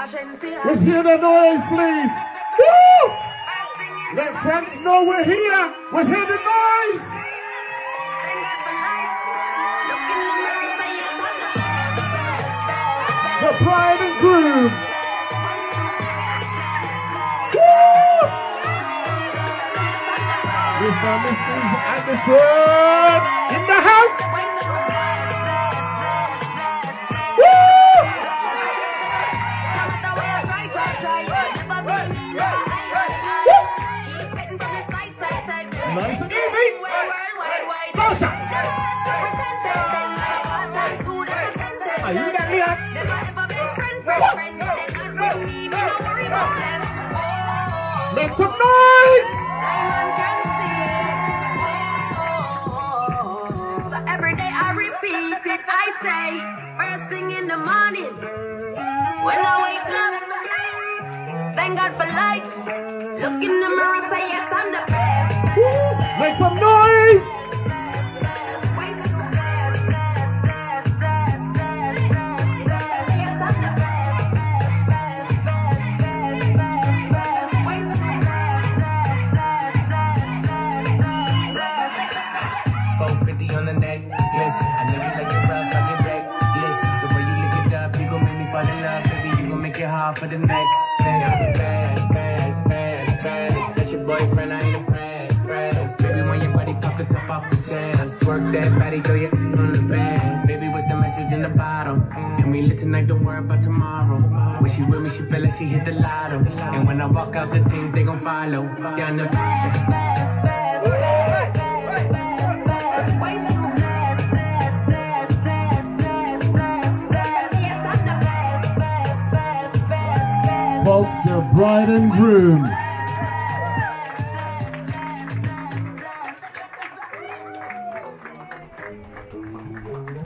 Let's hear the noise, please. Woo! Let friends know we're here. Let's hear the noise. The bride and groom. Woo! Mr. and Mrs. Anderson in the house. Nice and easy. Go, son. Are you that Leon? Make some noise. So every day I repeat it. I say, first thing in the morning, when I wake up, thank God for life. Look in the mirror, say yes, I'm the best. Make some noise! $450 on the necklace. I know you like it rough, I get reckless. The way you lick it up, you gon' make me fall in love, baby. You gon' make it hard for the next. Fast. That's your boyfriend, I ain't impressed. Baby, when your body pop the top off the chest, work that body, throw your on the bed. Baby, what's the message in the bottom? And we lit tonight, don't worry about tomorrow. When she with me, she feel like she hit the lotto. And when I walk out, the teams, they gon' follow. Down the folks, the bride and groom.